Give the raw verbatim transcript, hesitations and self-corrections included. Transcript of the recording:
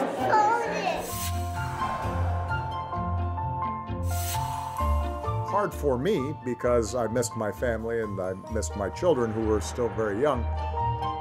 Hard for me because I missed my family and I missed my children who were still very young.